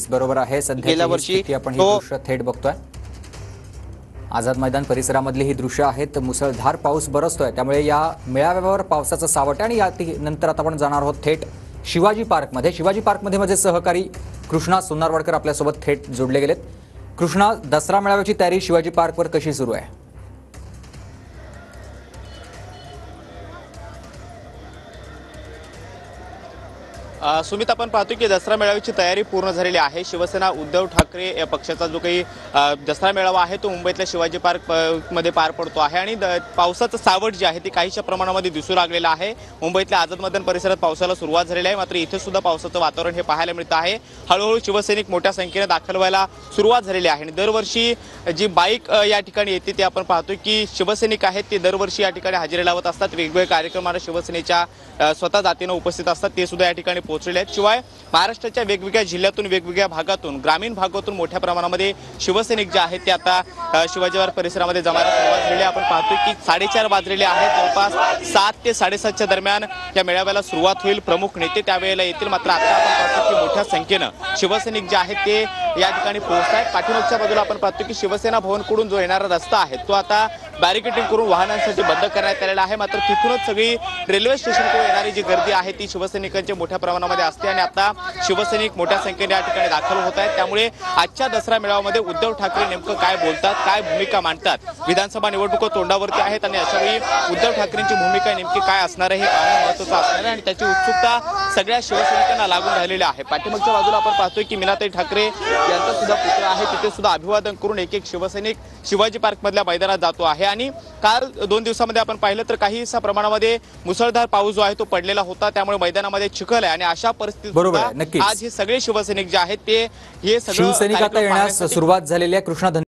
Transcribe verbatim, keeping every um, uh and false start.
नक्कीच बरोबर आहे. गेल्या वर्षी आपण ही दृश्य थेट बघतोय. आझाद मैदान परिसरामधली ही दृश्य आहेत. मुसळधार पाऊस बरसतोय, त्यामुळे या मेळाव्यावर पावसाचं सावट आणि या नंतर आता आपण जाणार आहोत थेट शिवाजी पार्कमध्ये. शिवाजी पार्कमध्ये माझे सहकारी कृष्णा सोनारवाडकर आपल्यासोबत थेट जोडले गेलेत. कृष्णा, दसरा मेळाव्याची तयारी शिवाजी पार्कवर कशी सुरू आहे? सुमित, आपण पाहतो की दसरा मेळाव्याची तयारी पूर्ण झालेली आहे. शिवसेना उद्धव ठाकरे या पक्षाचा जो काही दसरा मेळावा आहे तो मुंबईतल्या शिवाजी पार्क मध्ये पार पडतो आहे आणि पावसाचं सावट जे आहे ते काहीशा प्रमाणामध्ये दिसू लागलेलं आहे. मुंबईतल्या आझाद मैदान परिसरात पावसाला सुरुवात झालेली आहे, मात्र इथे सुद्धा पावसाचं वातावरण हे पाहायला मिळतं आहे. हळूहळू शिवसैनिक मोठ्या संख्येने दाखल व्हायला सुरुवात झालेली आहे आणि दरवर्षी जी बाईक या ठिकाणी येते ते आपण पाहतो की शिवसैनिक आहेत ते दरवर्षी या ठिकाणी हजेरी लावत असतात. वेगवेगळ्या कार्यक्रमांना शिवसेनेच्या स्वतः जातीनं उपस्थित असतात, ते सुद्धा या ठिकाणी पोहोचलेले आहेत. शिवाय महाराष्ट्राच्या वेगवेगळ्या जिल्ह्यातून, वेगवेगळ्या भागातून, ग्रामीण भागातून मोठ्या प्रमाणामध्ये शिवसैनिक जे आहेत ते आता शिवाजी पार्क परिसरामध्ये जमायला सुरुवात झालेली आहे. आपण पाहतोय की साडेचार वाजलेले आहेत. जवळपास सात ते साडेसातच्या दरम्यान या मेळाव्याला सुरुवात होईल. प्रमुख नेते त्यावेळेला येतील, मात्र आता आपण पाहतो की मोठ्या संख्येनं शिवसैनिक जे आहेत ते या ठिकाणी पोहोचत आहेत. पाठीमागच्या बाजूला आपण पाहतो की शिवसेना भवनकडून जो येणारा रस्ता आहे तो आता बॅरिकेडिंग करून वाहनांसाठी बंद करण्यात आलेला आहे. मात्र तिथूनच सगळी रेल्वे स्टेशनकडे येणारी जी गर्दी आहे ती शिवसैनिकांच्या मोठ्या प्रमाणामध्ये असते आणि आता शिवसैनिक मोठ्या संख्येने या ठिकाणी दाखल होत आहेत. त्यामुळे आजच्या दसरा मेळाव्यामध्ये उद्धव ठाकरे नेमकं काय बोलतात, काय भूमिका मांडतात, विधानसभा निवडणुका तोंडावरती आहेत आणि अशावेळी उद्धव ठाकरेंची भूमिका नेमकी काय असणार आहे हे पाहणं महत्त्वाचं असणार आहे आणि त्याची उत्सुकता सगळ्या शिवसैनिकांना लागून राहिलेली आहे. पाठीमागच्या बाजूला आपण पाहतोय की मीनाताई ठाकरे यांचा सुद्धा पुत्र आहे, तिथे सुद्धा अभिवादन करून एक एक शिवसैनिक शिवाजी पार्क मधल्या मैदानात जातो आहे. आणि काल दोन दिवसामध्ये आपण पाहिलं तर काहीसा प्रमाणामध्ये मुसळधार पाऊस जो आहे तो पडलेला होता, त्यामुळे मैदानामध्ये चिखल आहे आणि अशा परिस्थितीत आज हे सगळे शिवसैनिक जे आहेत ते हे सगळं शिवसैनिक आता येण्यास सुरुवात झालेली आहे. कृष्णा.